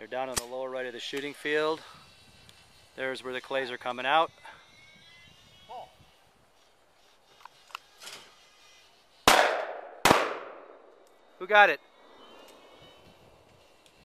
They're down on the lower right of the shooting field. There's where the clays are coming out. Who got it?